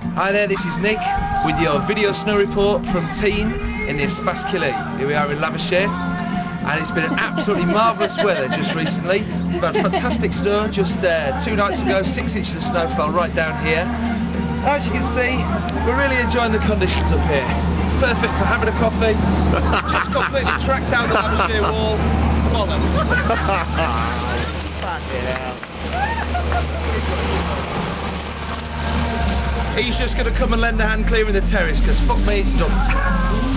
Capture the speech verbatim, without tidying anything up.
Hi there, this is Nick with your video snow report from Tignes in the Espace Killy. Here we are in Lavashire, and it's been an absolutely marvellous weather just recently. We've had fantastic snow just uh, two nights ago. Six inches of snow fell right down here. As you can see, we're really enjoying the conditions up here. Perfect for having a coffee. Just completely tracked out the Lavashire wall. Bollocks. Fucking hell. He's just going to come and lend a hand clearing the terrace, because fuck me, it's dumped.